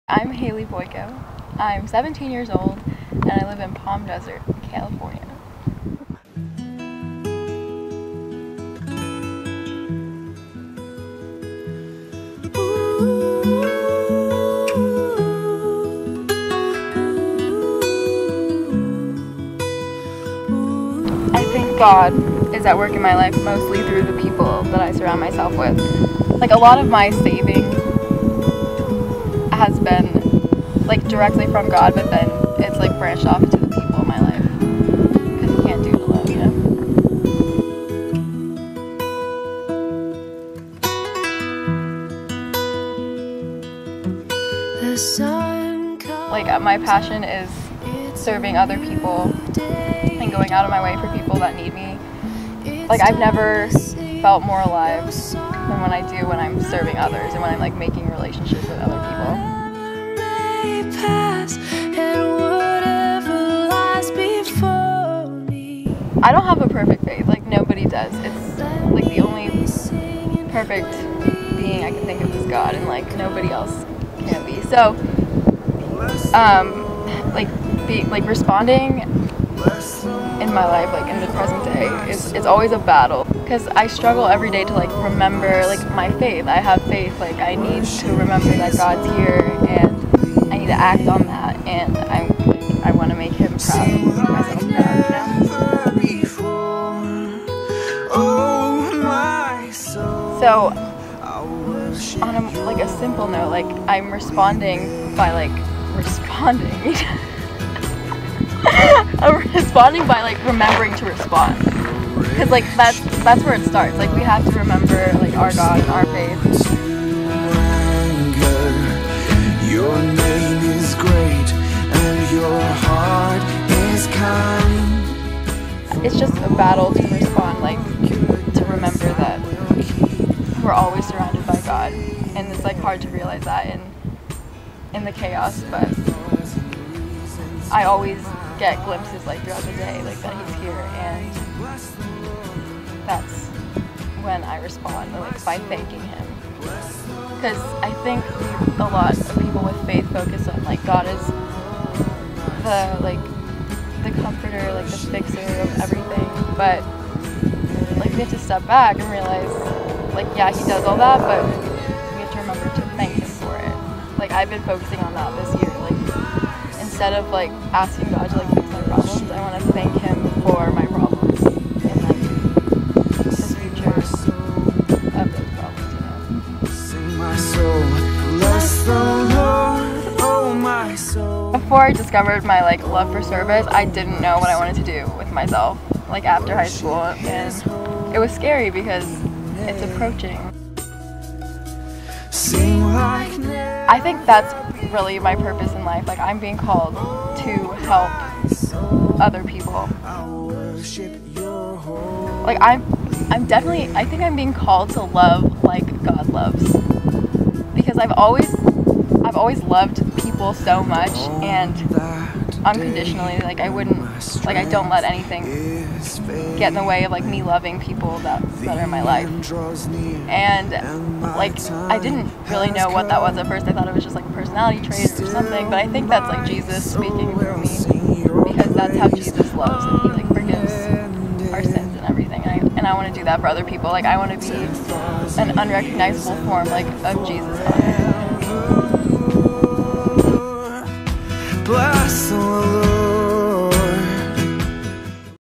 I'm Hayli Boyko. I'm 17 years old and I live in Palm Desert, California. I think God is at work in my life mostly through the people that I surround myself with. Like, a lot of my saving has been like directly from God, but then it's like branched off to the people in my life because you can't do it alone, you know? Like, my passion is serving other people and going out of my way for people that need me. Like, I've never felt more alive than when I do when I'm serving others and when I'm like making relationships with other people. I don't have a perfect faith, like nobody does. It's like the only perfect being I can think of is God, and like nobody else can be. So, like responding in my life, like in the present day, is always a battle because I struggle every day to like remember like my faith. I have faith, like I need to remember that God's here and I need to act on that, and I want to make Him proud, make myself proud, you know? So, on a simple note, like I'm responding by responding. I'm responding by like remembering to respond, because like that's where it starts. Like we have to remember like our God and our faith. Your name is great and your heart is kind. It's just a battle to respond, like to remember that we're always surrounded by God, and it's like hard to realize that in the chaos, but I always get glimpses like throughout the day, like that He's here, and that's when I respond, like by thanking Him. Because I think a lot of people with faith focus on like God is the comforter, like the fixer of everything, but like we have to step back and realize like yeah, He does all that, but we have to remember to thank Him for it. Like I've been focusing on that this year, like instead of like asking God to like fix my problems, I want to thank Him for my problems and like His future of those problems, you know. Sing my soul, bless the Lord, oh my soul. Before I discovered my like love for service, I didn't know what I wanted to do with myself like after high school, and it was scary because it's approaching. I think that's really my purpose in life. Like I'm being called to help other people. Like I think I'm being called to love like God loves, because I've always loved people so much and unconditionally. Like I don't let anything get in the way of like me loving people that are in my life. And like I didn't really know what that was at first. I thought it was just like a personality trait or something, but I think that's like Jesus speaking through me, because that's how Jesus loves, and He like forgives our sins and everything. And I want to do that for other people. Like I want to be an unrecognizable form like of Jesus on earth. Bless the Lord.